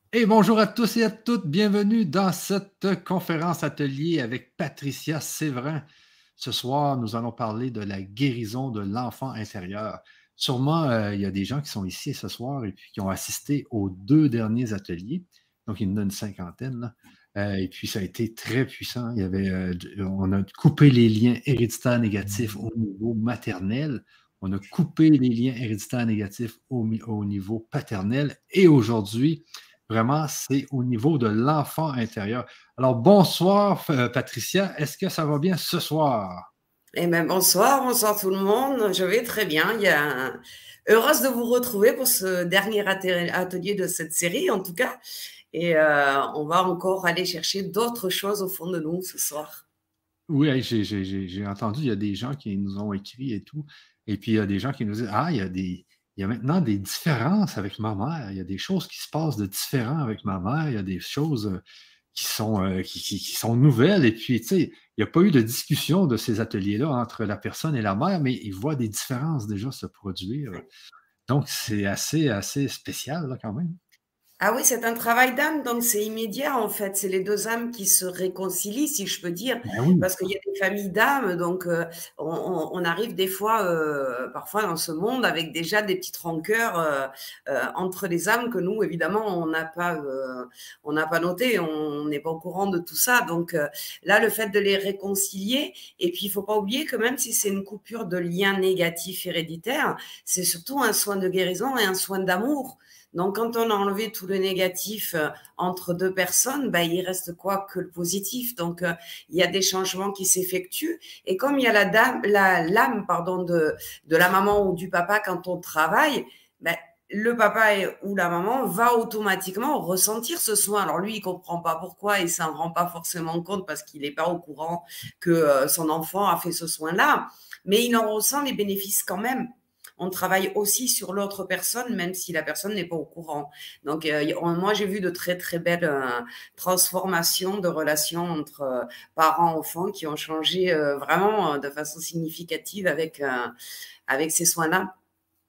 Et bonjour à tous et à toutes, bienvenue dans cette conférence atelier avec Patricia Séverin. Ce soir, nous allons parler de la guérison de l'enfant intérieur. Sûrement, il y a des gens qui sont ici ce soir et puis qui ont assisté aux deux derniers ateliers. Donc, il y en a une cinquantaine, là. Et puis, ça a été très puissant. On a coupé les liens héréditaires négatifs au niveau maternel. On a coupé les liens héréditaires négatifs au niveau paternel. Et aujourd'hui, vraiment, c'est au niveau de l'enfant intérieur. Alors, bonsoir, Patricia. Est-ce que ça va bien ce soir? Eh bien, bonsoir, bonsoir tout le monde. Je vais très bien. Heureuse de vous retrouver pour ce dernier atelier de cette série, en tout cas. Et on va encore aller chercher d'autres choses au fond de nous ce soir. Oui, hey, j'ai entendu, il y a des gens qui nous ont écrit et tout. Et puis, il y a des gens qui nous disent, ah, il y a maintenant des différences avec ma mère. Il y a des choses qui se passent de différents avec ma mère. Il y a des choses qui sont nouvelles. Et puis, tu sais, il n'y a pas eu de discussion de ces ateliers-là entre la personne et la mère, mais ils voient des différences déjà se produire. Donc, c'est assez spécial, là, quand même. Ah oui, c'est un travail d'âme, donc c'est immédiat en fait. C'est les deux âmes qui se réconcilient, si je peux dire, Ben oui. parce qu'il y a des familles d'âmes, donc on arrive des fois, parfois dans ce monde, avec déjà des petites rancœurs entre les âmes que nous, évidemment, on n'a pas noté, on n'est pas au courant de tout ça. Donc là, le fait de les réconcilier, et puis il faut pas oublier que même si c'est une coupure de liens négatifs héréditaires, c'est surtout un soin de guérison et un soin d'amour. Donc, quand on a enlevé tout le négatif entre deux personnes, ben, il reste quoi que le positif. Donc, il y a des changements qui s'effectuent. Et comme il y a l'âme, pardon, de la maman ou du papa quand on travaille, ben, le papa ou la maman va automatiquement ressentir ce soin. Alors lui, il comprend pas pourquoi et s'en rend pas forcément compte parce qu'il n'est pas au courant que son enfant a fait ce soin-là, mais il en ressent les bénéfices quand même. On travaille aussi sur l'autre personne, même si la personne n'est pas au courant. Donc, moi, j'ai vu de très, très belles transformations de relations entre parents-enfants qui ont changé vraiment de façon significative avec ces soins-là.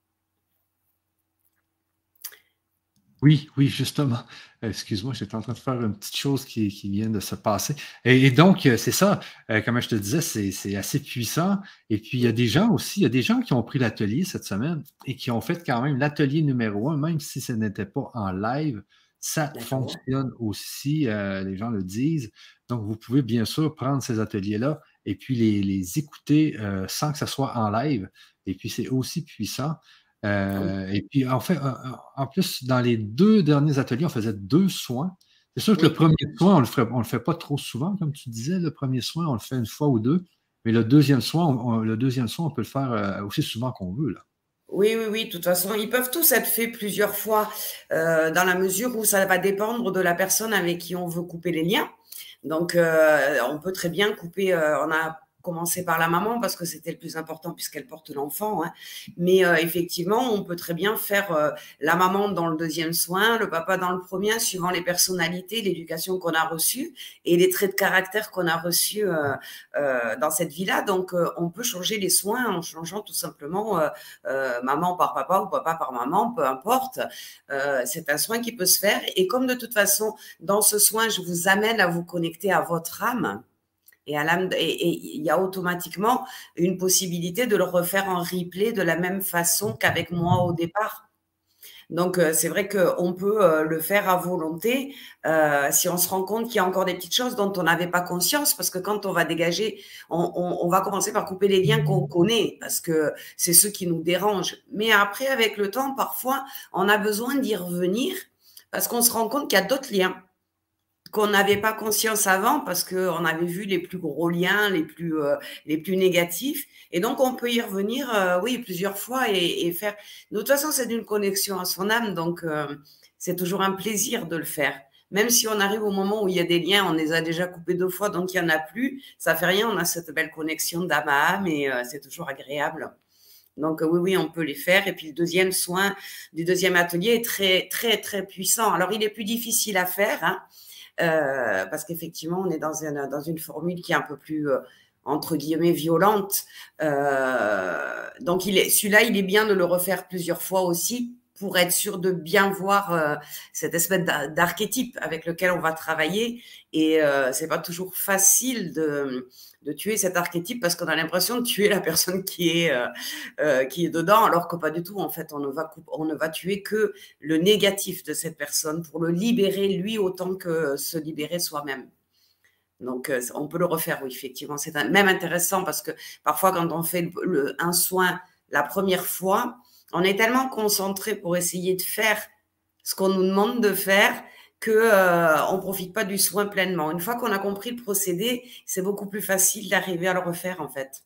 Oui, oui, justement. Excuse-moi, j'étais en train de faire une petite chose qui vient de se passer. Et donc, c'est ça, comme je te disais, c'est assez puissant. Et puis, il y a des gens aussi, il y a des gens qui ont pris l'atelier cette semaine et qui ont fait quand même l'atelier numéro un, même si ce n'était pas en live, ça D'accord. fonctionne aussi, les gens le disent. Donc, vous pouvez bien sûr prendre ces ateliers-là et puis les écouter sans que ce soit en live. Et puis, c'est aussi puissant. Et puis, en plus, dans les deux derniers ateliers, on faisait deux soins. C'est sûr que le Oui. premier soin, on le fait pas trop souvent, comme tu disais. Le premier soin, on le fait une fois ou deux. Mais le deuxième soin, on peut le faire aussi souvent qu'on veut, là. Oui, oui, oui. De toute façon, ils peuvent tous être faits plusieurs fois dans la mesure où ça va dépendre de la personne avec qui on veut couper les liens. Donc, on peut très bien couper. On a commencé par la maman parce que c'était le plus important puisqu'elle porte l'enfant, hein. Mais effectivement, on peut très bien faire la maman dans le deuxième soin, le papa dans le premier, suivant les personnalités, l'éducation qu'on a reçue et les traits de caractère qu'on a reçus dans cette vie-là. Donc, on peut changer les soins en changeant tout simplement maman par papa ou papa par maman, peu importe. C'est un soin qui peut se faire. Et comme de toute façon, dans ce soin, je vous amène à vous connecter à votre âme et à l'âme, et il y a automatiquement une possibilité de le refaire en replay de la même façon qu'avec moi au départ. Donc, c'est vrai qu'on peut le faire à volonté si on se rend compte qu'il y a encore des petites choses dont on n'avait pas conscience, parce que quand on va dégager, on va commencer par couper les liens qu'on connaît, parce que c'est ceux qui nous dérangent. Mais après, avec le temps, parfois, on a besoin d'y revenir, parce qu'on se rend compte qu'il y a d'autres liens qu'on n'avait pas conscience avant parce qu'on avait vu les plus gros liens, les plus négatifs. Et donc, on peut y revenir, oui, plusieurs fois et faire. De toute façon, c'est d'une connexion à son âme, donc c'est toujours un plaisir de le faire. Même si on arrive au moment où il y a des liens, on les a déjà coupés deux fois, donc il n'y en a plus, ça fait rien, on a cette belle connexion d'âme à âme et c'est toujours agréable. Donc oui, oui, on peut les faire. Et puis le deuxième soin du deuxième atelier est très, très, très puissant. Alors il est plus difficile à faire, hein, parce qu'effectivement, on est dans une formule qui est un peu plus, entre guillemets, violente. Donc, celui-là, il est bien de le refaire plusieurs fois aussi pour être sûr de bien voir cette espèce d'archétype avec lequel on va travailler. Et c'est pas toujours facile de tuer cet archétype parce qu'on a l'impression de tuer la personne qui est dedans, alors que pas du tout. En fait, on ne va tuer que le négatif de cette personne pour le libérer lui autant que se libérer soi-même. Donc, on peut le refaire, oui, effectivement. C'est même intéressant parce que parfois, quand on fait un soin la première fois, on est tellement concentré pour essayer de faire ce qu'on nous demande de faire que on profite pas du soin pleinement. Une fois qu'on a compris le procédé, c'est beaucoup plus facile d'arriver à le refaire, en fait.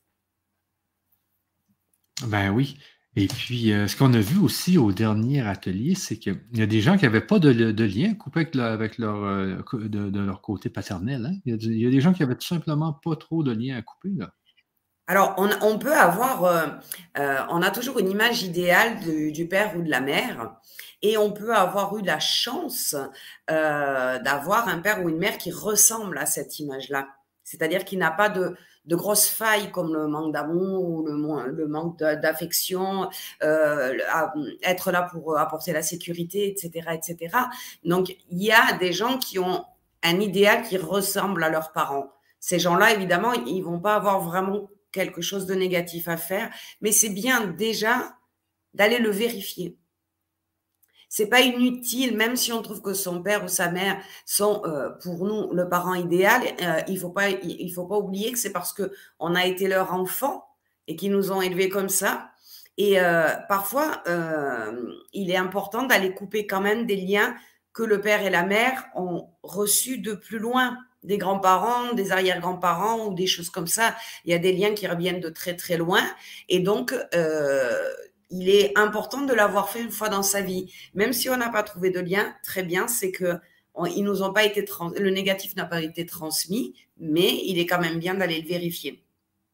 Ben oui. Et puis, ce qu'on a vu aussi au dernier atelier, c'est qu'il y a des gens qui n'avaient pas de lien coupé avec de leur côté paternel. Hein. Il y a des gens qui avaient tout simplement pas trop de lien à couper, là. Alors, on peut avoir, on a toujours une image idéale du père ou de la mère, et on peut avoir eu la chance d'avoir un père ou une mère qui ressemble à cette image-là. C'est-à-dire qu'il n'a pas de grosses failles comme le manque d'amour ou le manque d'affection, être là pour apporter la sécurité, etc., etc. Donc, il y a des gens qui ont un idéal qui ressemble à leurs parents. Ces gens-là, évidemment, ils vont pas avoir vraiment quelque chose de négatif à faire, mais c'est bien déjà d'aller le vérifier. C'est pas inutile, même si on trouve que son père ou sa mère sont pour nous le parent idéal, il faut pas oublier que c'est parce que on a été leur enfant et qu'ils nous ont élevés comme ça. Et parfois, il est important d'aller couper quand même des liens que le père et la mère ont reçus de plus loin, des grands-parents, des arrière-grands-parents ou des choses comme ça. Il y a des liens qui reviennent de très très loin, et donc il est important de l'avoir fait une fois dans sa vie, même si on n'a pas trouvé de lien. Très bien, c'est que ils nous ont pas été le négatif n'a pas été transmis, mais il est quand même bien d'aller le vérifier.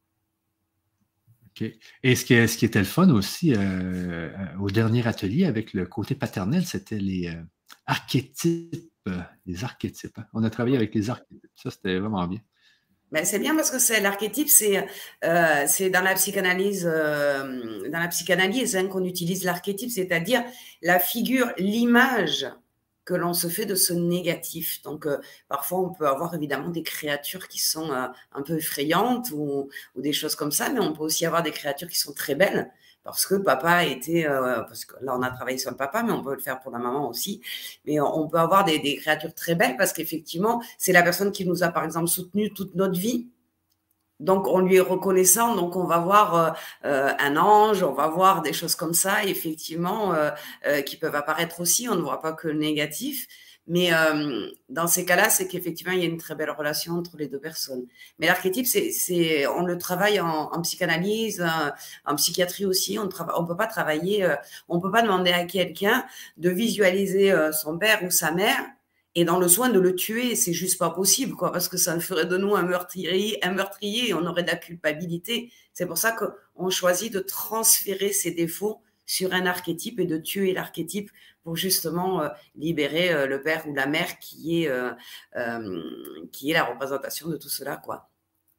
OK. Et ce qui était le fun aussi au dernier atelier avec le côté paternel, c'était les archétypes. Les archétypes. Hein. On a travaillé avec les archétypes. Ça, c'était vraiment bien. Ben, c'est bien parce que c'est l'archétype, c'est dans la psychanalyse, hein, qu'on utilise l'archétype, c'est-à-dire la figure, l'image que l'on se fait de ce négatif. Donc, parfois, on peut avoir évidemment des créatures qui sont un peu effrayantes ou des choses comme ça, mais on peut aussi avoir des créatures qui sont très belles parce que papa était, parce que là, on a travaillé sur le papa, mais on peut le faire pour la maman aussi. Mais on peut avoir des créatures très belles parce qu'effectivement, c'est la personne qui nous a, par exemple, soutenus toute notre vie. Donc, on lui est reconnaissant. Donc, on va voir un ange, on va voir des choses comme ça, effectivement, qui peuvent apparaître aussi. On ne voit pas que le négatif. Mais dans ces cas-là, c'est qu'effectivement, il y a une très belle relation entre les deux personnes. Mais l'archétype, on le travaille en psychanalyse, en psychiatrie aussi. On peut pas travailler, on peut pas demander à quelqu'un de visualiser son père ou sa mère et dans le soin de le tuer. C'est juste pas possible, quoi, parce que ça ferait de nous un meurtrier, et on aurait de la culpabilité. C'est pour ça qu'on choisit de transférer ses défauts sur un archétype et de tuer l'archétype pour justement libérer le père ou la mère qui est la représentation de tout cela, quoi.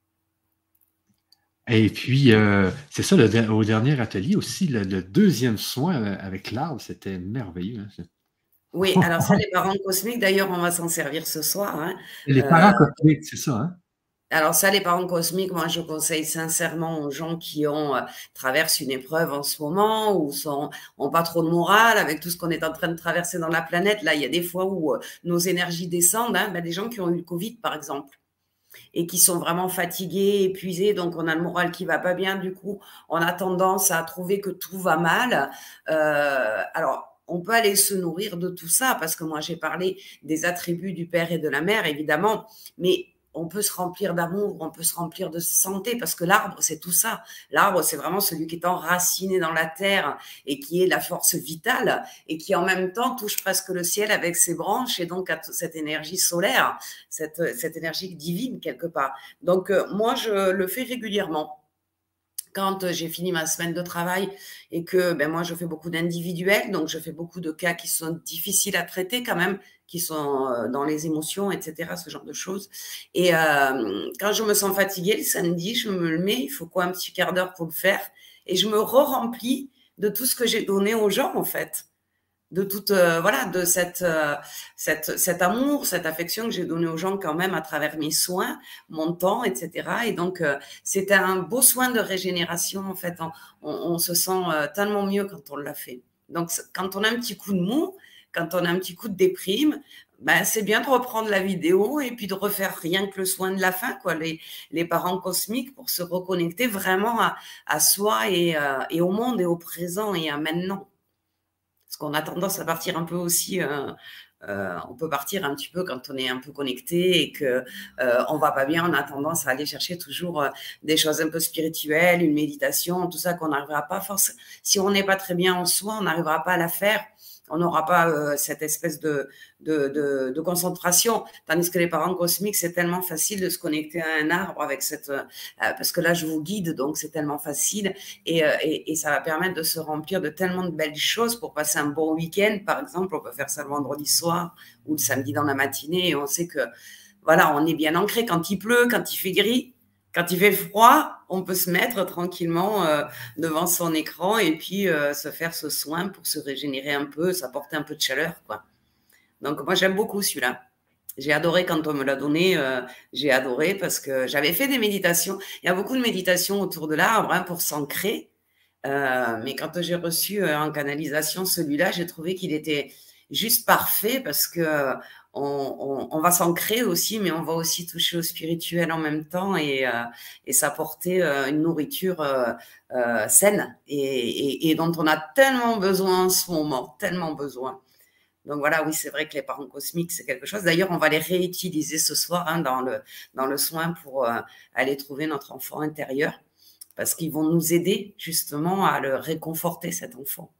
Et puis, c'est ça, au dernier atelier aussi, le deuxième soin avec l'arbre, c'était merveilleux. Hein. Oui, alors ça, les parents cosmiques, d'ailleurs, on va s'en servir ce soir. Hein. Les parents cosmiques, c'est ça, hein? Alors ça, les parents cosmiques, moi, je conseille sincèrement aux gens qui traversent une épreuve en ce moment ou ont pas trop de morale avec tout ce qu'on est en train de traverser dans la planète. Là, il y a des fois où nos énergies descendent. Hein, des gens qui ont eu le Covid, par exemple, et qui sont vraiment fatigués, épuisés, donc on a le moral qui va pas bien. Du coup, on a tendance à trouver que tout va mal. Alors, on peut aller se nourrir de tout ça parce que moi, j'ai parlé des attributs du père et de la mère, évidemment, mais on peut se remplir d'amour, on peut se remplir de santé, parce que l'arbre, c'est tout ça. L'arbre, c'est vraiment celui qui est enraciné dans la terre et qui est la force vitale et qui en même temps touche presque le ciel avec ses branches et donc à cette énergie solaire, cette énergie divine quelque part. Donc moi, je le fais régulièrement. Quand j'ai fini ma semaine de travail et que moi, je fais beaucoup d'individuels, donc je fais beaucoup de cas qui sont difficiles à traiter quand même, qui sont dans les émotions, etc., ce genre de choses. Et quand je me sens fatiguée le samedi, je me le mets, il faut quoi, un petit quart d'heure pour le faire, et je me re-remplis de tout ce que j'ai donné aux gens, en fait. de toute, voilà, de cet amour, cette affection que j'ai donné aux gens quand même à travers mes soins, mon temps, etc. Et donc, c'était un beau soin de régénération, en fait. On se sent tellement mieux quand on l'a fait. Donc, quand on a un petit coup de mou, quand on a un petit coup de déprime, ben, c'est bien de reprendre la vidéo et puis de refaire rien que le soin de la fin, quoi, les parents cosmiques, pour se reconnecter vraiment à soi et au monde et au présent et à maintenant. Parce qu'on a tendance à partir un peu aussi, on peut partir un petit peu quand on est un peu connecté et que on va pas bien, on a tendance à aller chercher toujours des choses un peu spirituelles, une méditation, tout ça qu'on n'arrivera pas forcément. Si on n'est pas très bien en soi, on n'arrivera pas à la faire. On n'aura pas cette espèce de concentration. Tandis que les parents cosmiques, c'est tellement facile de se connecter à un arbre avec cette... parce que là, je vous guide, donc c'est tellement facile. Et ça va permettre de se remplir de tellement de belles choses pour passer un bon week-end. Par exemple, on peut faire ça le vendredi soir ou le samedi dans la matinée. Et on sait que, voilà, on est bien ancré. Quand il pleut, quand il fait gris, quand il fait froid, on peut se mettre tranquillement devant son écran et puis se faire ce soin pour se régénérer un peu, s'apporter un peu de chaleur, quoi. Donc, moi, j'aime beaucoup celui-là. J'ai adoré quand on me l'a donné. J'ai adoré parce que j'avais fait des méditations. Il y a beaucoup de méditations autour de l'arbre hein, pour s'ancrer. Mais quand j'ai reçu en canalisation celui-là, j'ai trouvé qu'il était juste parfait parce que on va s'ancrer aussi, mais on va aussi toucher au spirituel en même temps et s'apporter une nourriture saine et dont on a tellement besoin en ce moment, tellement besoin. Donc voilà, oui, c'est vrai que les parents cosmiques, c'est quelque chose. D'ailleurs, on va les réutiliser ce soir hein, dans le soin pour aller trouver notre enfant intérieur parce qu'ils vont nous aider justement à le réconforter, cet enfant.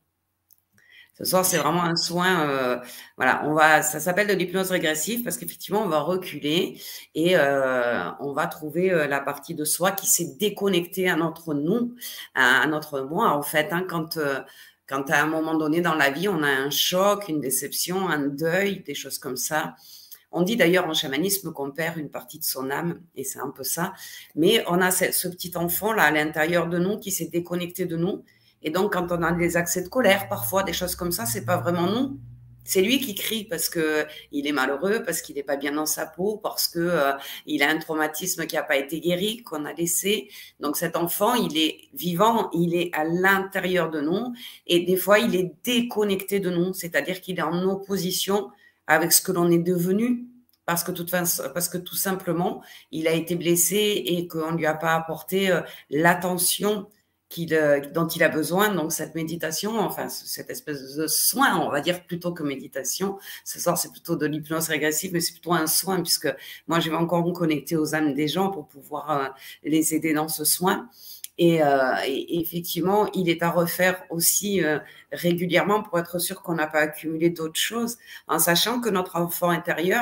Ce soir, c'est vraiment un soin, voilà, ça s'appelle de l'hypnose régressive parce qu'effectivement, on va reculer et on va trouver la partie de soi qui s'est déconnectée à notre nous, à notre moi, en fait, hein, quand à un moment donné dans la vie, on a un choc, une déception, un deuil, des choses comme ça. On dit d'ailleurs en chamanisme qu'on perd une partie de son âme, et c'est un peu ça. Mais on a ce petit enfant-là à l'intérieur de nous qui s'est déconnecté de nous. Et donc, quand on a des accès de colère, parfois, des choses comme ça, c'est pas vraiment nous. C'est lui qui crie parce que il est malheureux, parce qu'il n'est pas bien dans sa peau, parce que il a un traumatisme qui n'a pas été guéri, qu'on a laissé. Donc, cet enfant, il est vivant, il est à l'intérieur de nous. Et des fois, il est déconnecté de nous, c'est-à-dire qu'il est en opposition avec ce que l'on est devenu, parce que tout simplement, il a été blessé et qu'on ne lui a pas apporté l'attention dont il a besoin. Donc, cette méditation, enfin, cette espèce de soin, on va dire, plutôt que méditation. Ce soir, c'est plutôt de l'hypnose régressive, mais c'est plutôt un soin, puisque moi, je vais encore me connecter aux âmes des gens pour pouvoir les aider dans ce soin. Et effectivement, il est à refaire aussi régulièrement pour être sûr qu'on n'a pas accumulé d'autres choses, en sachant que notre enfant intérieur,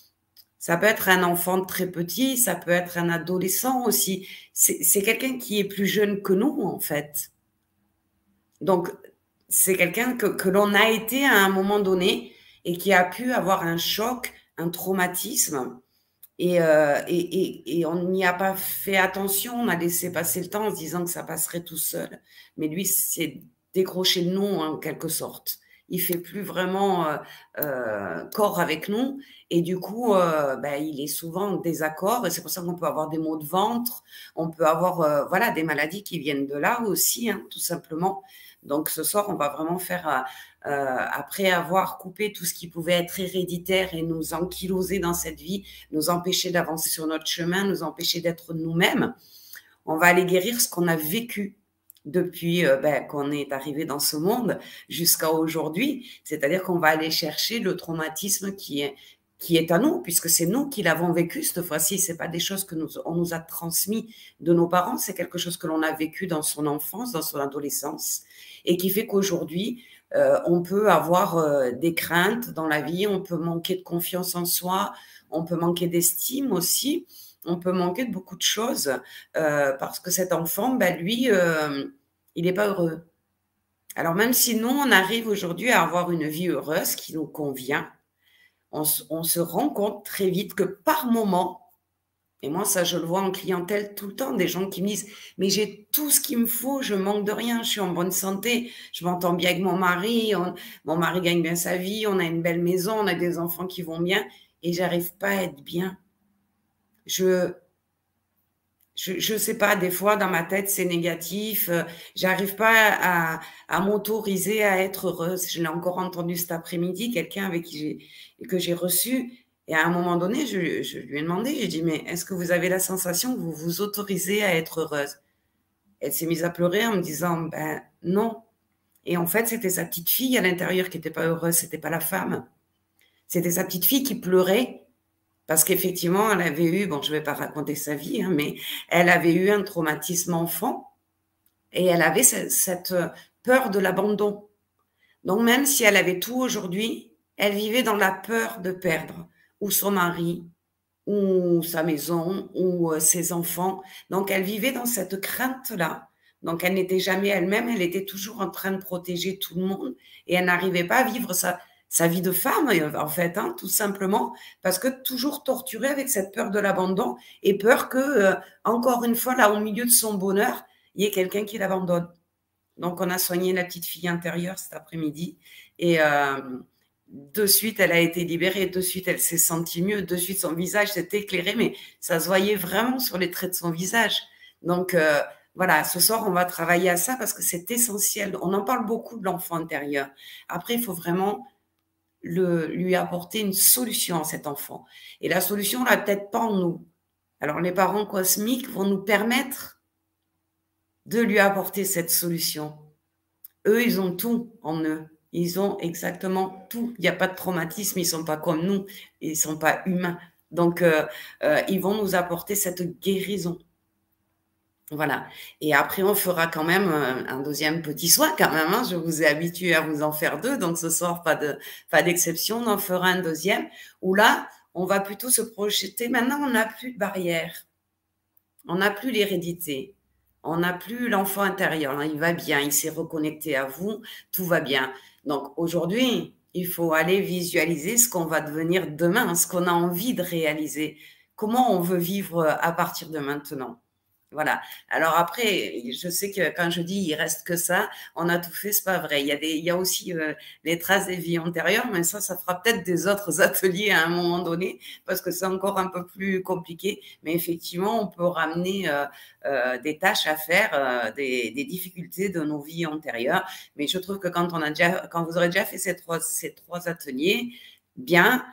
ça peut être un enfant très petit, ça peut être un adolescent aussi. C'est quelqu'un qui est plus jeune que nous, en fait. Donc, c'est quelqu'un que l'on a été à un moment donné et qui a pu avoir un choc, un traumatisme. Et on n'y a pas fait attention, on a laissé passer le temps en se disant que ça passerait tout seul. Mais lui, c'est décroché de nous en quelque sorte. Il fait plus vraiment corps avec nous et du coup, il est souvent en désaccord et c'est pour ça qu'on peut avoir des maux de ventre, on peut avoir voilà, des maladies qui viennent de là aussi, hein, tout simplement. Donc ce soir, on va vraiment faire, après avoir coupé tout ce qui pouvait être héréditaire et nous ankyloser dans cette vie, nous empêcher d'avancer sur notre chemin, nous empêcher d'être nous-mêmes, on va aller guérir ce qu'on a vécu depuis qu'on est arrivé dans ce monde jusqu'à aujourd'hui. C'est-à-dire qu'on va aller chercher le traumatisme qui est à nous, puisque c'est nous qui l'avons vécu cette fois-ci. C'est pas des choses que on nous a transmis de nos parents, c'est quelque chose que l'on a vécu dans son enfance, dans son adolescence, et qui fait qu'aujourd'hui, on peut avoir des craintes dans la vie, on peut manquer de confiance en soi, on peut manquer d'estime aussi, on peut manquer de beaucoup de choses parce que cet enfant, lui, il n'est pas heureux. Alors même si nous, on arrive aujourd'hui à avoir une vie heureuse qui nous convient, on se rend compte très vite que par moment, Et moi, ça, je le vois en clientèle tout le temps, des gens qui me disent, mais j'ai tout ce qu'il me faut, je manque de rien, je suis en bonne santé, je m'entends bien avec mon mari, mon mari gagne bien sa vie, on a une belle maison, on a des enfants qui vont bien, et j'arrive pas à être bien. Je sais pas, des fois, dans ma tête, c'est négatif, j'arrive pas à m'autoriser à être heureuse. Je l'ai encore entendu cet après-midi, quelqu'un avec que j'ai reçu, et à un moment donné, je lui ai demandé, j'ai dit: «Mais est-ce que vous avez la sensation que vous vous autorisez à être heureuse?» Elle s'est mise à pleurer en me disant: «Ben, non», et en fait, c'était sa petite fille à l'intérieur qui était pas heureuse, c'était pas la femme. C'était sa petite fille qui pleurait parce qu'effectivement, elle avait eu, bon, je ne vais pas raconter sa vie, hein, mais elle avait eu un traumatisme enfant et elle avait cette peur de l'abandon. Donc, même si elle avait tout aujourd'hui, elle vivait dans la peur de perdre ou son mari, ou sa maison, ou ses enfants. Donc, elle vivait dans cette crainte-là. Donc, elle n'était jamais elle-même, elle était toujours en train de protéger tout le monde et elle n'arrivait pas à vivre sa vie de femme, en fait, hein, tout simplement, parce que toujours torturée avec cette peur de l'abandon et peur que, encore une fois, là, au milieu de son bonheur, il y ait quelqu'un qui l'abandonne. Donc, on a soigné la petite fille intérieure cet après-midi et de suite, elle a été libérée, de suite, elle s'est sentie mieux, de suite, son visage s'est éclairé, mais ça se voyait vraiment sur les traits de son visage. Donc, voilà, ce soir, on va travailler à ça parce que c'est essentiel. On en parle beaucoup de l'enfant intérieur. Après, il faut vraiment lui apporter une solution à cet enfant. Et la solution, on l'a peut-être pas en nous. Alors, les parents cosmiques vont nous permettre de lui apporter cette solution. Eux, ils ont tout en eux. Ils ont exactement tout. Il n'y a pas de traumatisme. Ils ne sont pas comme nous. Ils ne sont pas humains. Donc, ils vont nous apporter cette guérison. Voilà. Et après, on fera quand même un deuxième petit soin quand même, hein. Je vous ai habitué à vous en faire deux. Donc, ce soir, pas d'exception. On en fera un deuxième où là, on va plutôt se projeter. Maintenant, on n'a plus de barrière. On n'a plus l'hérédité. On n'a plus l'enfant intérieur. Il va bien, il s'est reconnecté à vous, tout va bien. Donc aujourd'hui, il faut aller visualiser ce qu'on va devenir demain, ce qu'on a envie de réaliser, comment on veut vivre à partir de maintenant. Voilà. Alors après, je sais que quand je dis il reste que ça, on a tout fait, c'est pas vrai. Il y a aussi les traces des vies antérieures, mais ça fera peut-être des autres ateliers à un moment donné, parce que c'est encore un peu plus compliqué. Mais effectivement, on peut ramener des tâches à faire, des difficultés de nos vies antérieures. Mais je trouve que quand vous aurez déjà fait ces trois ateliers, bien,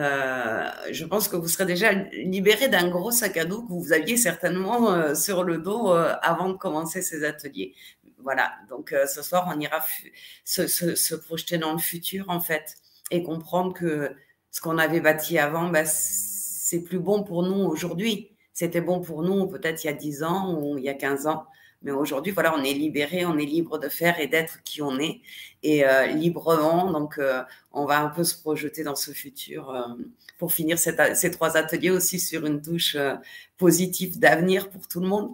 je pense que vous serez déjà libéré d'un gros sac à dos que vous aviez certainement sur le dos avant de commencer ces ateliers. Voilà, donc ce soir, on ira se projeter dans le futur, en fait, et comprendre que ce qu'on avait bâti avant, bah, c'est plus bon pour nous aujourd'hui. C'était bon pour nous peut-être il y a 10 ans ou il y a 15 ans. Mais aujourd'hui, voilà, on est libéré, on est libre de faire et d'être qui on est, et librement. Donc, on va un peu se projeter dans ce futur pour finir ces trois ateliers aussi sur une touche positive d'avenir pour tout le monde.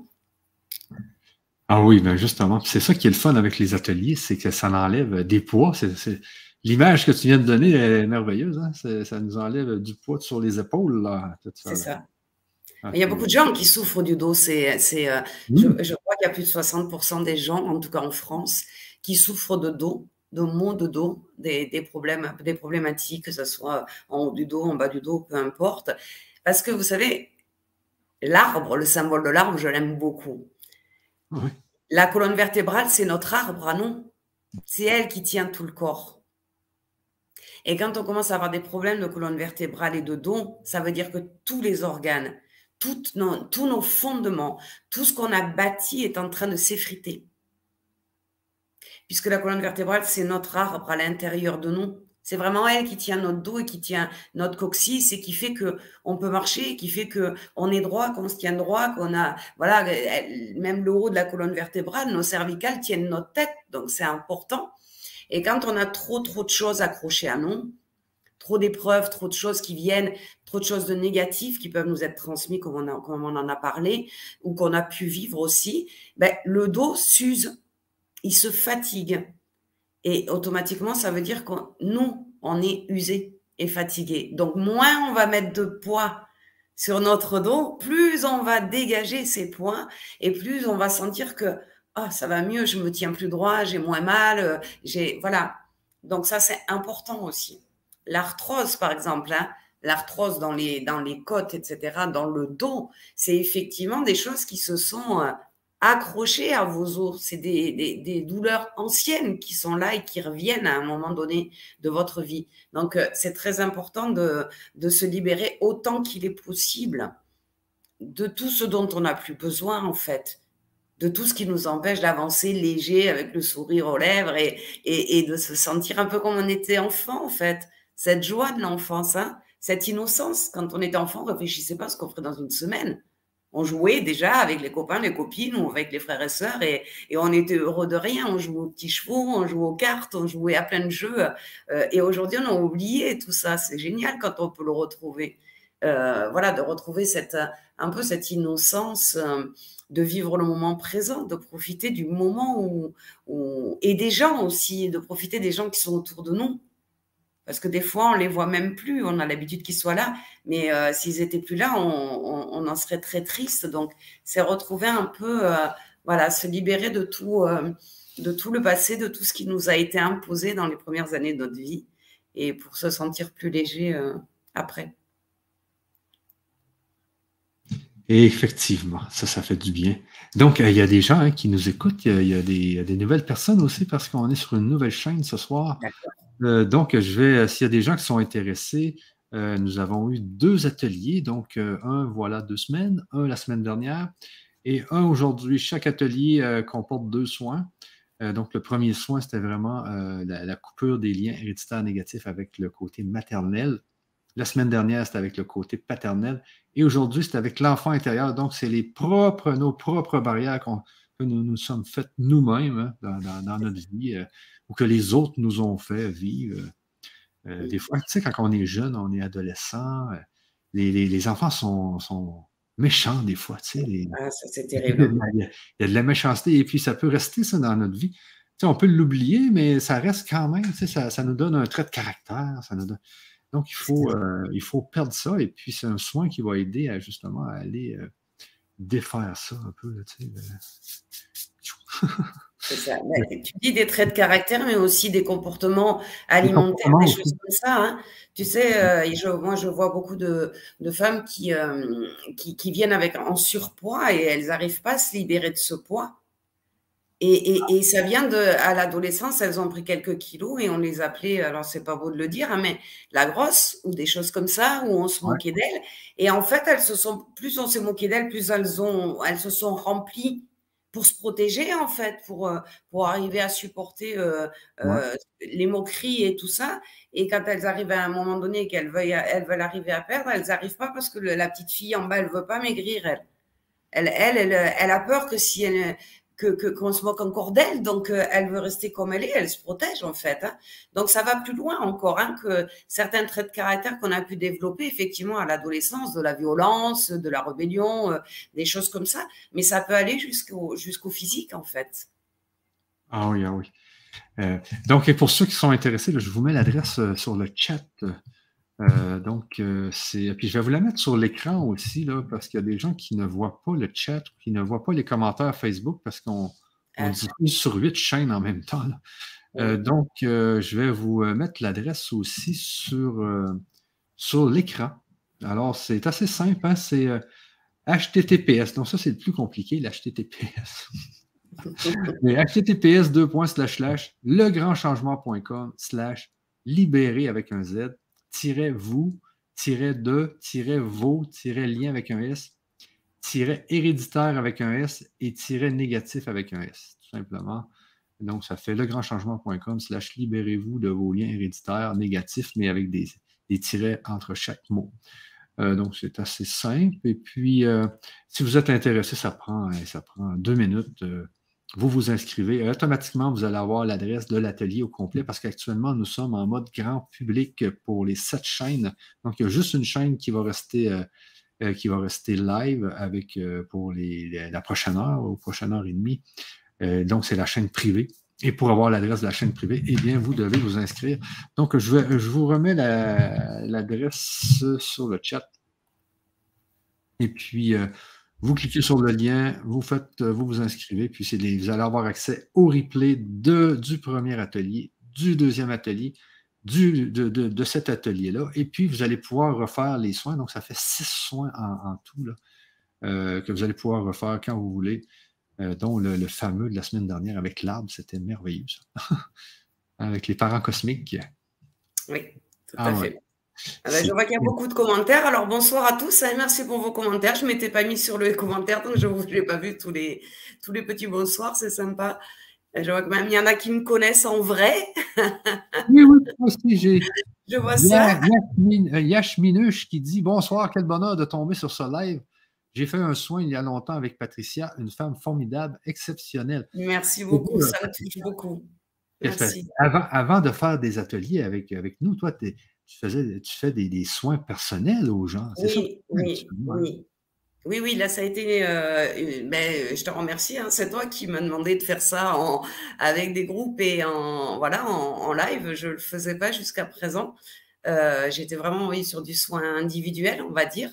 Ah oui, ben justement, c'est ça qui est le fun avec les ateliers, c'est que ça enlève des poids. L'image que tu viens de donner est merveilleuse, hein? Ça nous enlève du poids sur les épaules, là, tout ça, C'est là. ça. Ah, Il y a beaucoup de gens qui souffrent du dos. Je crois qu'il y a plus de 60% des gens, en tout cas en France, qui souffrent de dos, de maux de dos, des problématiques, que ce soit en haut du dos, en bas du dos, peu importe. Parce que vous savez, l'arbre, le symbole de l'arbre, je l'aime beaucoup. oui. La colonne vertébrale, c'est notre arbre à nous. C'est elle qui tient tout le corps. Et quand on commence à avoir des problèmes de colonne vertébrale et de dos, ça veut dire que tous les organes, tous nos fondements, tout ce qu'on a bâti est en train de s'effriter. Puisque la colonne vertébrale, c'est notre arbre à l'intérieur de nous. C'est vraiment elle qui tient notre dos et qui tient notre coccyx et qui fait que on peut marcher, qui fait que on est droit, qu'on se tient droit, qu'on a, voilà, même le haut de la colonne vertébrale, nos cervicales tiennent notre tête. Donc, c'est important. Et quand on a trop de choses accrochées à nous, trop d'épreuves, trop de choses qui viennent, trop de choses de négatives qui peuvent nous être transmises, comme on en a parlé, ou qu'on a pu vivre aussi, ben, le dos s'use, il se fatigue. Et automatiquement, ça veut dire que nous, on est usé et fatigué. Donc, moins on va mettre de poids sur notre dos, plus on va dégager ces points et plus on va sentir que oh, ça va mieux, je me tiens plus droit, j'ai moins mal, voilà. Donc ça, c'est important aussi. L'arthrose, par exemple, hein, l'arthrose dans les côtes, etc., dans le dos, c'est effectivement des choses qui se sont accrochées à vos os. C'est des douleurs anciennes qui sont là et qui reviennent à un moment donné de votre vie. Donc, c'est très important de se libérer autant qu'il est possible de tout ce dont on n'a plus besoin, en fait, de tout ce qui nous empêche d'avancer léger avec le sourire aux lèvres et de se sentir un peu comme on était enfant, en fait. Cette joie de l'enfance, hein, cette innocence. Quand on était enfant, on ne réfléchissait pas à ce qu'on ferait dans une semaine. On jouait déjà avec les copains, les copines ou avec les frères et sœurs et on était heureux de rien. On jouait aux petits chevaux, on jouait aux cartes, on jouait à plein de jeux. Et aujourd'hui, on a oublié tout ça. C'est génial quand on peut le retrouver. Voilà, de retrouver un peu cette innocence, de vivre le moment présent, de profiter du moment et des gens aussi, de profiter des gens qui sont autour de nous. Parce que des fois, on les voit même plus. On a l'habitude qu'ils soient là, mais s'ils étaient plus là, on en serait très triste. Donc, c'est retrouver un peu, voilà, se libérer de tout le passé, de tout ce qui nous a été imposé dans les premières années de notre vie, et pour se sentir plus léger après. Et effectivement, ça fait du bien. Donc, il y a des gens hein, qui nous écoutent. Il y a des nouvelles personnes aussi parce qu'on est sur une nouvelle chaîne ce soir. Donc, s'il y a des gens qui sont intéressés, nous avons eu 2 ateliers. Donc, un, voilà, 2 semaines, un la semaine dernière et un aujourd'hui. Chaque atelier comporte 2 soins. Donc, le premier soin, c'était vraiment la coupure des liens héréditaires négatifs avec le côté maternel. La semaine dernière, c'était avec le côté paternel. Et aujourd'hui, c'est avec l'enfant intérieur. Donc, c'est nos propres barrières que nous sommes faites nous-mêmes hein, dans notre vie ou que les autres nous ont fait vivre. Des fois, tu sais, quand on est jeune, on est adolescent, les enfants sont méchants des fois. Tu sais, ça, c'est terrible. Il y a de la méchanceté et puis ça peut rester ça dans notre vie. Tu sais, on peut l'oublier, mais ça reste quand même. Tu sais, ça nous donne un trait de caractère. Ça nous donne... Donc, il faut perdre ça et puis c'est un soin qui va aider à justement à aller défaire ça un peu. Tu sais, C'est ça. Tu dis des traits de caractère, mais aussi des comportements alimentaires, des choses comme ça. Hein. Tu sais, moi, je vois beaucoup de femmes qui viennent en surpoids et elles n'arrivent pas à se libérer de ce poids. Et ça vient à l'adolescence, elles ont pris quelques kilos et on les appelait, alors c'est pas beau de le dire, hein, mais la grosse ou des choses comme ça, où on se moquait d'elles. Et en fait, plus on s'est moqué d'elles, plus elles se sont remplies pour se protéger, en fait, pour arriver à supporter les moqueries et tout ça. Et quand elles arrivent à un moment donné qu'elles veulent arriver à perdre, elles n'arrivent pas parce que la petite fille en bas, elle veut pas maigrir, elle. Elle a peur que si elle qu'on se moque encore d'elle, donc elle veut rester comme elle est, elle se protège en fait. Hein. Donc ça va plus loin encore hein, que certains traits de caractère qu'on a pu développer effectivement à l'adolescence, de la violence, de la rébellion, des choses comme ça, mais ça peut aller jusqu'au physique en fait. Ah oui, ah oui. Donc, et pour ceux qui sont intéressés, là, je vous mets l'adresse sur le chat. Puis je vais vous la mettre sur l'écran aussi, là, parce qu'il y a des gens qui ne voient pas le chat, qui ne voient pas les commentaires Facebook, parce qu'on diffuse sur 8 chaînes en même temps. Je vais vous mettre l'adresse aussi sur l'écran. Alors, c'est assez simple, hein, c'est HTTPS. Donc, ça, c'est le plus compliqué, l'HTTPS. Mais https://legrandchangement.com/libérer avec un Z -vous, -de, -vos, -lien avec un S, -héréditaire avec un S et -négatif avec un S, tout simplement. Donc, ça fait legrandchangement.com/libérez-vous de vos liens héréditaires négatifs, mais avec des tirets entre chaque mot. Donc, c'est assez simple. Et puis, si vous êtes intéressé, ça prend 2 minutes. Vous vous inscrivez. Automatiquement, vous allez avoir l'adresse de l'atelier au complet parce qu'actuellement, nous sommes en mode grand public pour les 7 chaînes. Donc, il y a juste une chaîne qui va rester live pour la prochaine heure ou prochaine heure et demie. Donc, c'est la chaîne privée. Et pour avoir l'adresse de la chaîne privée, eh bien, vous devez vous inscrire. Donc, je vous remets l'adresse sur le chat. Et puis, vous cliquez sur le lien, vous vous inscrivez, puis vous allez avoir accès au replay du premier atelier, du deuxième atelier, de cet atelier-là. Et puis, vous allez pouvoir refaire les soins. Donc, ça fait 6 soins en tout, là, que vous allez pouvoir refaire quand vous voulez, dont le fameux de la semaine dernière avec l'arbre. C'était merveilleux, ça. Avec les parents cosmiques. Oui, tout Ah à ouais. fait. Je vois qu'il y a beaucoup de commentaires. Alors, bonsoir à tous. Merci pour vos commentaires. Je ne m'étais pas mis sur le commentaire, donc je n'ai pas vu tous les petits bonsoirs. C'est sympa. Je vois que même il y en a qui me connaissent en vrai. Oui, oui, moi aussi, j'ai Je vois ça. Yash Minush qui dit bonsoir, quel bonheur de tomber sur ce live. J'ai fait un soin il y a longtemps avec Patricia, une femme formidable, exceptionnelle. Merci beaucoup, ça me touche beaucoup. Merci. Avant de faire des ateliers avec nous, toi, tu fais des soins personnels aux gens, c'est ça? Oui, oui, oui. Oui, oui, là, ça a été. Je te remercie, hein, c'est toi qui m'as demandé de faire ça avec des groupes et en live. Je ne le faisais pas jusqu'à présent. J'étais vraiment, oui, sur du soin individuel, on va dire.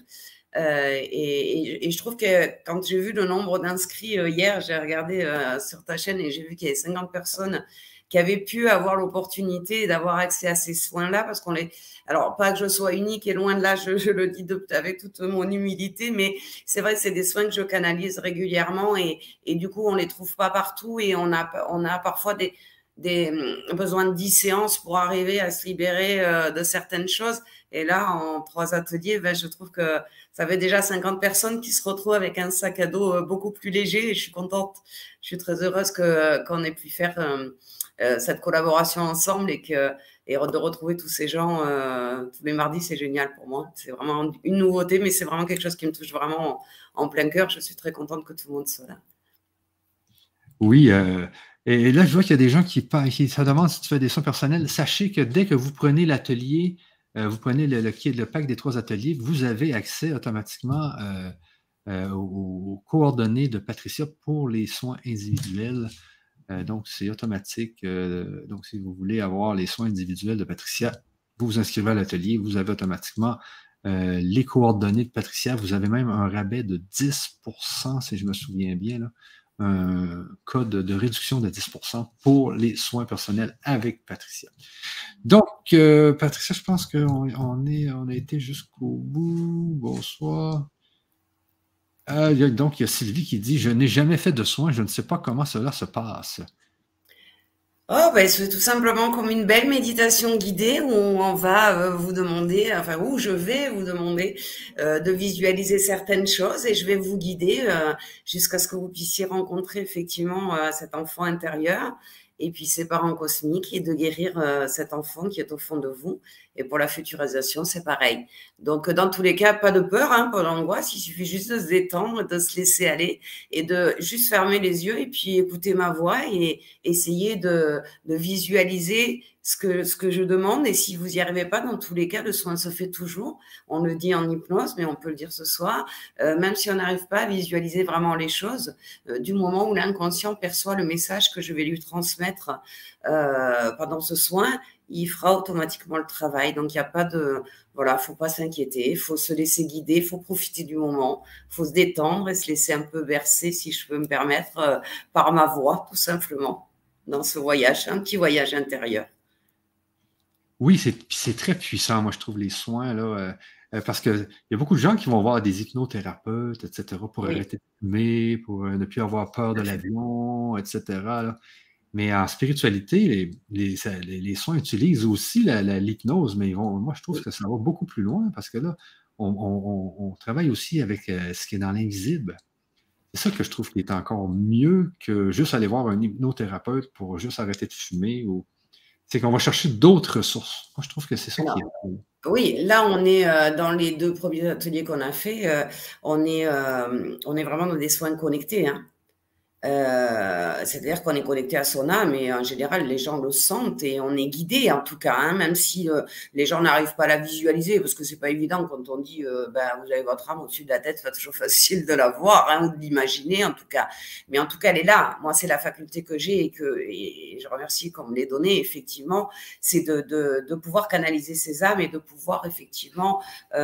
Et je trouve que quand j'ai vu le nombre d'inscrits hier, j'ai regardé sur ta chaîne et j'ai vu qu'il y avait 50 personnes qui avaient pu avoir l'opportunité d'avoir accès à ces soins-là, parce qu'on les... Alors, pas que je sois unique et loin de là, je le dis avec toute mon humilité, mais c'est vrai que c'est des soins que je canalise régulièrement et du coup, on les trouve pas partout et on a parfois des besoin de 10 séances pour arriver à se libérer de certaines choses. Et là, en 3 ateliers, je trouve que ça fait déjà 50 personnes qui se retrouvent avec un sac à dos beaucoup plus léger et je suis contente. Je suis très heureuse qu'on ait pu faire cette collaboration ensemble et de retrouver tous ces gens tous les mardis, c'est génial pour moi. C'est vraiment une nouveauté, mais c'est vraiment quelque chose qui me touche vraiment en plein cœur. Je suis très contente que tout le monde soit là. Oui, et là, je vois qu'il y a des gens qui se demandent si tu fais des soins personnels. Sachez que dès que vous prenez l'atelier, vous prenez le pack des 3 ateliers, vous avez accès automatiquement aux coordonnées de Patricia pour les soins individuels. Donc, c'est automatique. Donc, si vous voulez avoir les soins individuels de Patricia, vous vous inscrivez à l'atelier, vous avez automatiquement les coordonnées de Patricia. Vous avez même un rabais de 10%, si je me souviens bien, là, un code de réduction de 10% pour les soins personnels avec Patricia. Donc, Patricia, je pense qu'on a été jusqu'au bout. Bonsoir. Donc, il y a Sylvie qui dit « Je n'ai jamais fait de soins, je ne sais pas comment cela se passe. » Oh, c'est tout simplement comme une belle méditation guidée où on va vous demander, enfin où je vais vous demander de visualiser certaines choses et je vais vous guider jusqu'à ce que vous puissiez rencontrer effectivement cet enfant intérieur et puis ses parents cosmiques et de guérir cet enfant qui est au fond de vous. Et pour la futurisation, c'est pareil. Donc, dans tous les cas, pas de peur, hein, pas d'angoisse. Il suffit juste de se détendre, de se laisser aller et de juste fermer les yeux et puis écouter ma voix et essayer de visualiser ce que je demande. Et si vous n'y arrivez pas, dans tous les cas, le soin se fait toujours. On le dit en hypnose, mais on peut le dire ce soir. Même si on n'arrive pas à visualiser vraiment les choses, du moment où l'inconscient perçoit le message que je vais lui transmettre pendant ce soin, il fera automatiquement le travail. Donc, il n'y a pas de... Voilà, faut pas s'inquiéter, il faut se laisser guider, il faut profiter du moment, il faut se détendre et se laisser un peu bercer, si je peux me permettre, par ma voix, tout simplement, dans ce voyage, un petit voyage intérieur. Oui, c'est très puissant, moi, je trouve, les soins, là, parce qu'il y a beaucoup de gens qui vont voir des hypnothérapeutes, etc., pour arrêter de fumer, pour ne plus avoir peur de l'avion, etc., là. Mais en spiritualité, les soins utilisent aussi l'hypnose, mais moi, je trouve que ça va beaucoup plus loin parce que là, on travaille aussi avec ce qui est dans l'invisible. C'est ça que je trouve qui est encore mieux que juste aller voir un hypnothérapeute pour juste arrêter de fumer. C'est qu'on va chercher d'autres ressources. Moi, je trouve que c'est ça qui est cool. Oui, là, on est dans les 2 premiers ateliers qu'on a fait, on est vraiment dans des soins connectés, hein. C'est-à-dire qu'on est connecté à son âme et en général, les gens le sentent et on est guidé en tout cas, hein, même si les gens n'arrivent pas à la visualiser parce que c'est pas évident quand on dit ben, vous avez votre âme au-dessus de la tête, c'est pas toujours facile de la voir hein, ou de l'imaginer en tout cas. Mais en tout cas, elle est là. Moi, c'est la faculté que j'ai et je remercie qu'on me l'ait donnée, effectivement, c'est de pouvoir canaliser ces âmes et de pouvoir effectivement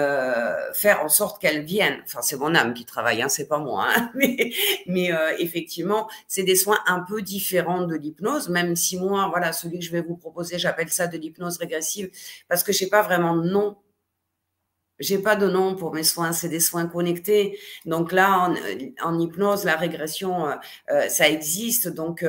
faire en sorte qu'elles viennent. Enfin, c'est mon âme qui travaille, hein, c'est pas moi, hein, mais effectivement, c'est des soins un peu différents de l'hypnose, même si moi, voilà, celui que je vais vous proposer, j'appelle ça de l'hypnose régressive parce que je n'ai pas vraiment de nom. J'ai pas de nom pour mes soins, c'est des soins connectés. Donc là, en hypnose, la régression, ça existe. Donc,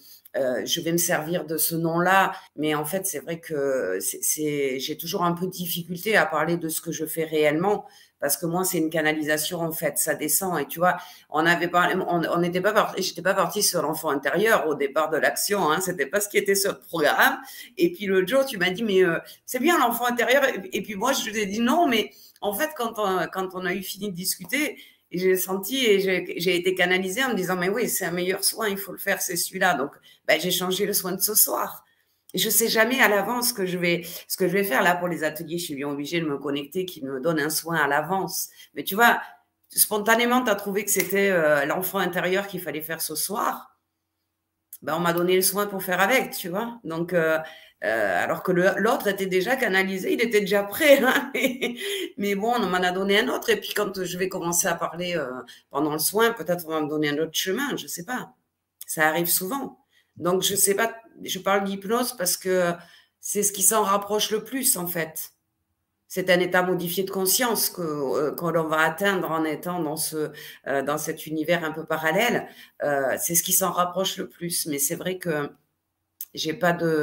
je vais me servir de ce nom-là. Mais en fait, c'est vrai que j'ai toujours un peu de difficulté à parler de ce que je fais réellement. Parce que moi, c'est une canalisation, en fait. Ça descend. Et tu vois, on n'était pas parti, j'étais pas partie sur l'enfant intérieur au départ de l'action. Hein, c'était pas ce qui était sur le programme. Et puis l'autre jour, tu m'as dit, mais c'est bien l'enfant intérieur. Et puis moi, je lui ai dit non, mais en fait, quand on a eu fini de discuter, j'ai senti et j'ai été canalisée en me disant, mais oui, c'est un meilleur soin, il faut le faire, c'est celui-là. Donc, ben, j'ai changé le soin de ce soir. Et je sais jamais à l'avance ce que je vais faire. Là, pour les ateliers, je suis bien obligée de me connecter, qui me donne un soin à l'avance. Mais tu vois, spontanément, tu as trouvé que c'était l'enfant intérieur qu'il fallait faire ce soir. Ben, on m'a donné le soin pour faire avec, tu vois. Donc, alors que l'autre était déjà canalisé, il était déjà prêt. Hein, mais bon, on m'en a donné un autre. Et puis, quand je vais commencer à parler pendant le soin, peut-être on va me donner un autre chemin, je sais pas. Ça arrive souvent. Donc, je sais pas, je parle d'hypnose parce que c'est ce qui s'en rapproche le plus, en fait. C'est un état modifié de conscience que l'on va atteindre en étant dans cet univers un peu parallèle. C'est ce qui s'en rapproche le plus. Mais c'est vrai que j'ai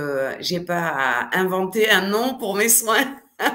pas à inventer un nom pour mes soins.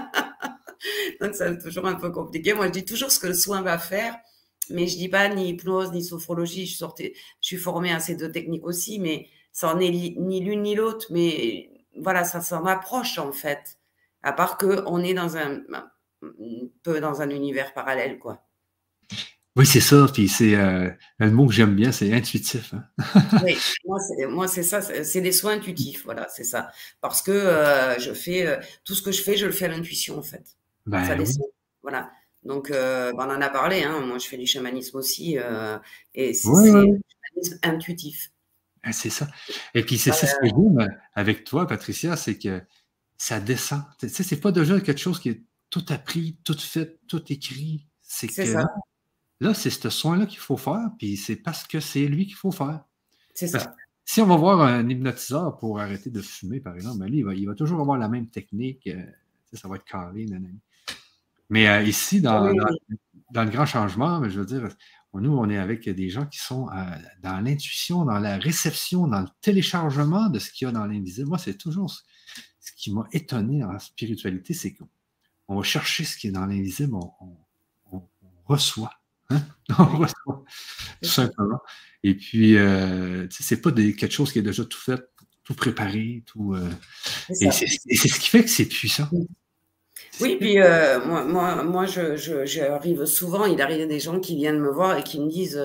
Donc, c'est toujours un peu compliqué. Moi, je dis toujours ce que le soin va faire, mais je dis pas ni hypnose, ni sophrologie. Je suis formée à ces deux techniques aussi, mais ça en est ni l'une ni l'autre. Mais voilà, ça s'en approche, en fait. À part qu'on est un peu dans un univers parallèle, quoi. Oui, c'est ça. Puis c'est un mot que j'aime bien, c'est intuitif. Hein? Oui, moi, c'est ça, c'est des soins intuitifs, voilà, c'est ça. Parce que tout ce que je fais, je le fais à l'intuition, en fait. Ça Ben oui. descend, voilà. Donc, on en a parlé, hein. Moi, je fais du chamanisme aussi, et Oui, c'est oui, du chamanisme intuitif. oui. C'est ça. Et puis c'est ça ce que Euh, j'aime avec toi, Patricia, c'est que ça descend. Tu sais, c'est pas déjà quelque chose qui est tout appris, tout fait, tout écrit. C'est c'est que ça, là, c'est ce soin-là qu'il faut faire, puis c'est parce que c'est lui qu'il faut faire. c'est Parce que ça. si on va voir un hypnotiseur pour arrêter de fumer, par exemple, ben lui, il va toujours avoir la même technique. Tu sais, ça va être carré, nanani. Mais ici, Oui, oui, dans le grand changement, ben, je veux dire, nous, on est avec des gens qui sont dans l'intuition, dans la réception, dans le téléchargement de ce qu'il y a dans l'invisible. Moi, c'est toujours ce qui m'a étonné en spiritualité, c'est qu'on va chercher ce qui est dans l'invisible, on reçoit. Hein? On oui, reçoit, tout c'est ça. simplement. Et puis, tu sais, c'est pas quelque chose qui est déjà tout fait, tout préparé, tout. C'est Et ça. c'est ce qui fait que c'est puissant. C'est ce Oui, qui fait que- puis moi, j'arrive souvent, il arrive des gens qui viennent me voir et qui me disent,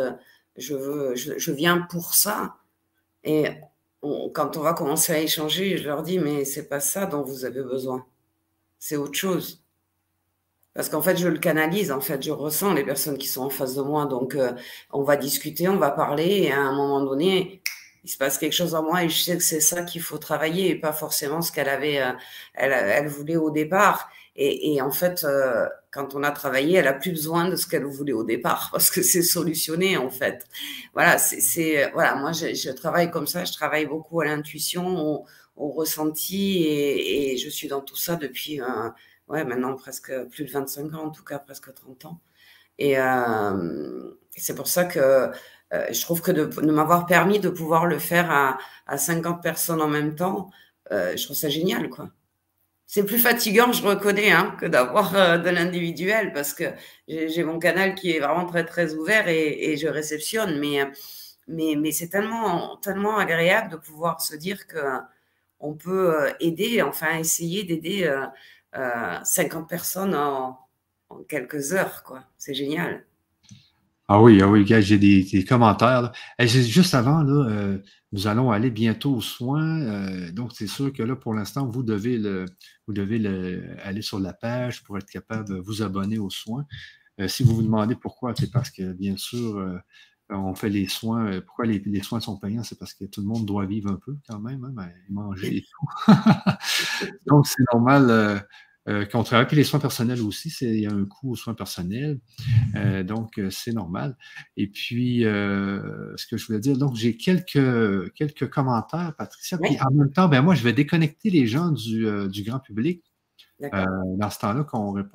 je viens pour ça. Et quand on va commencer à échanger, je leur dis, mais c'est pas ça dont vous avez besoin. C'est autre chose. Parce qu'en fait, je le canalise, en fait, je ressens les personnes qui sont en face de moi. Donc, on va discuter, on va parler, et à un moment donné, il se passe quelque chose en moi et je sais que c'est ça qu'il faut travailler et pas forcément ce qu'elle avait, elle voulait au départ. Et en fait, quand on a travaillé, elle a plus besoin de ce qu'elle voulait au départ parce que c'est solutionné, en fait. Voilà, voilà, moi, je travaille comme ça, je travaille beaucoup à l'intuition, au ressenti et je suis dans tout ça depuis, ouais, maintenant presque plus de 25 ans, en tout cas presque 30 ans. Et c'est pour ça que je trouve que de m'avoir permis de pouvoir le faire à 50 personnes en même temps, je trouve ça génial, quoi. C'est plus fatigant, je reconnais, hein, que d'avoir de l'individuel parce que j'ai mon canal qui est vraiment très, très ouvert et je réceptionne. Mais c'est tellement agréable de pouvoir se dire que on peut aider, enfin essayer d'aider 50 personnes en quelques heures, quoi. C'est génial. Ah oui, gars, j'ai des commentaires, là. Juste avant, là, nous allons aller bientôt aux soins. Donc, c'est sûr que là, pour l'instant, vous devez aller sur la page pour être capable de vous abonner aux soins. Si vous vous demandez pourquoi, c'est parce que, bien sûr, on fait les soins. Pourquoi les soins sont payants? C'est parce que tout le monde doit vivre un peu quand même, hein, ben, manger et tout. Donc, c'est normal qu'on travaille. Puis les soins personnels aussi, il y a un coût aux soins personnels. Donc, c'est normal. Et puis, ce que je voulais dire, donc, j'ai quelques commentaires, Patricia. Oui, Puis en même temps, ben, moi, je vais déconnecter les gens du grand public d'accord. dans ce temps-là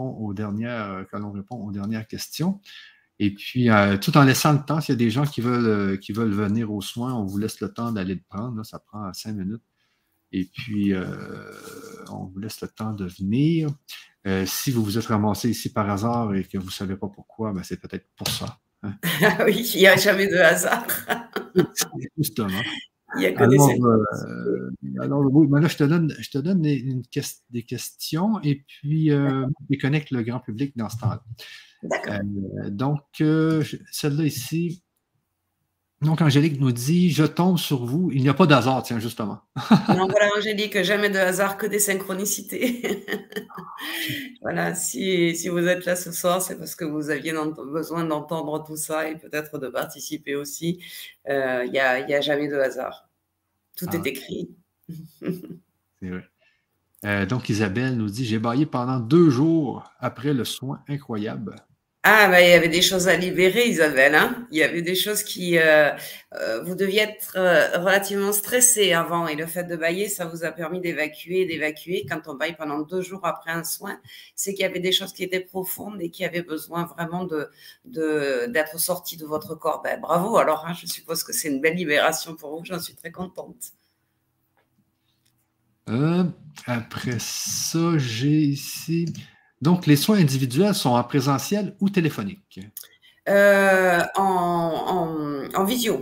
quand on répond aux dernières questions. Et puis, tout en laissant le temps, s'il y a des gens qui veulent venir aux soins, on vous laisse le temps d'aller le prendre. Là, ça prend 5 minutes. Et puis, on vous laisse le temps de venir. Si vous vous êtes ramassé ici par hasard et que vous ne savez pas pourquoi, ben, c'est peut-être pour ça, hein. Ah oui, il n'y a jamais de hasard. Justement. Il n'y a que des Alors, synchronicités. oui, ben là, je te donne des questions et puis D'accord. je déconnecte le grand public dans ce temps-là. D'accord. Donc, celle-là ici. Donc, Angélique nous dit, je tombe sur vous. Il n'y a pas d'hasard, tiens, justement. Non, voilà, Angélique, jamais de hasard, que des synchronicités. Voilà, si vous êtes là ce soir, c'est parce que vous aviez besoin d'entendre tout ça et peut-être de participer aussi. Il y a jamais de hasard. Tout est Ah, écrit. c'est vrai. Donc, Isabelle nous dit, j'ai baillé pendant 2 jours après le soin incroyable. Ah, bah, il y avait des choses à libérer, Isabelle, hein. Il y avait des choses qui, vous deviez être relativement stressée avant, et le fait de bâiller, ça vous a permis d'évacuer. Quand on baille pendant 2 jours après un soin, c'est qu'il y avait des choses qui étaient profondes et qui avaient besoin vraiment d'être sorties de votre corps. Ben, bravo, alors, hein, je suppose que c'est une belle libération pour vous. J'en suis très contente. Euh, Après ça, j'ai ici. Donc, les soins individuels sont en présentiel ou téléphonique? En visio.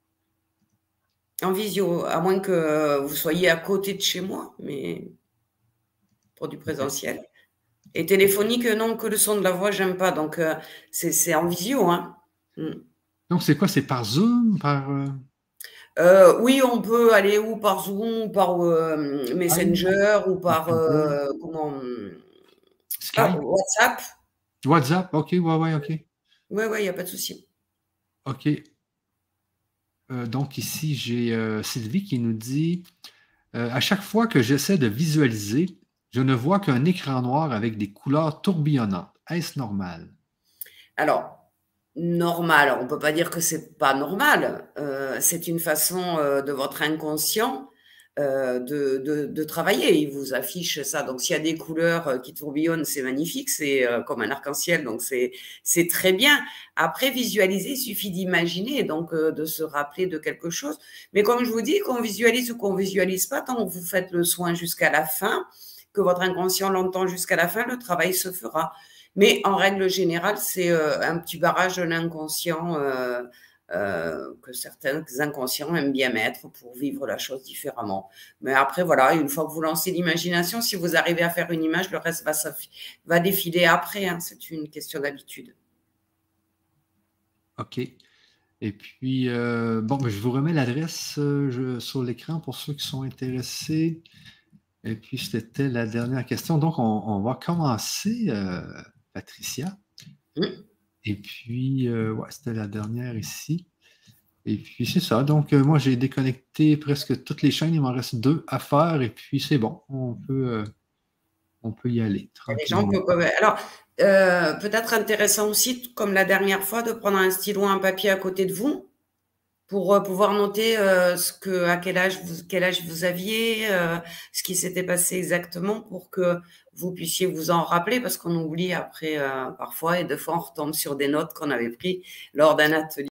En visio, à moins que vous soyez à côté de chez moi, mais pour du OK. présentiel. Et téléphonique, non, que le son de la voix, j'aime pas. Donc, c'est en visio, hein. Mm. Donc, c'est quoi? C'est par Zoom, par Oui, on peut aller ou par Zoom, ou par Skype? Messenger, ou par Messenger? Skype? WhatsApp. WhatsApp? OK, ouais, ouais, OK. Oui, oui, il n'y a pas de souci. OK. Donc, ici, j'ai Sylvie qui nous dit à chaque fois que j'essaie de visualiser, je ne vois qu'un écran noir avec des couleurs tourbillonnantes. Est-ce normal? Alors, normal, on ne peut pas dire que c'est pas normal. C'est une façon de votre inconscient de travailler. Il vous affiche ça. Donc, s'il y a des couleurs qui tourbillonnent, c'est magnifique. C'est comme un arc-en-ciel. Donc, c'est très bien. Après, visualiser, il suffit d'imaginer, donc de se rappeler de quelque chose. Mais comme je vous dis, qu'on visualise ou qu'on visualise pas, tant que vous faites le soin jusqu'à la fin, que votre inconscient l'entend jusqu'à la fin, le travail se fera. Mais en règle générale, c'est un petit barrage de l'inconscient que certains inconscients aiment bien mettre pour vivre la chose différemment. Mais après, voilà, une fois que vous lancez l'imagination, si vous arrivez à faire une image, le reste va défiler après, hein. C'est une question d'habitude. OK. Et puis, bon, ben, je vous remets l'adresse sur l'écran pour ceux qui sont intéressés. Et puis, c'était la dernière question. Donc, on va commencer, Patricia. Mmh. Et puis, ouais, c'était la dernière ici. Et puis, c'est ça. Donc, moi, j'ai déconnecté presque toutes les chaînes. Il m'en reste 2 à faire. Et puis, c'est bon. On peut y aller Les gens tranquillement. peuvent. Alors, peut-être intéressant aussi, comme la dernière fois, de prendre un stylo, un papier à côté de vous pour pouvoir noter à quel âge vous aviez, ce qui s'était passé exactement pour que vous puissiez vous en rappeler, parce qu'on oublie après parfois, et des fois on retombe sur des notes qu'on avait prises lors d'un atelier.